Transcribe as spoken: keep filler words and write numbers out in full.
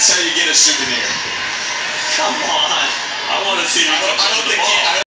That's how you get a souvenir. Come on. I want to see you. I don't, I don't think he, I